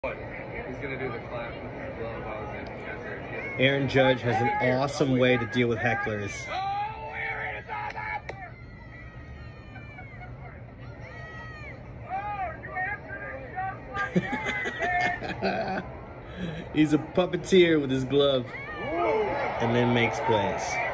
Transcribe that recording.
He's gonna do the clap with the glove. I was in. Aaron Judge has an awesome way to deal with hecklers. He's a puppeteer with his glove and then makes plays.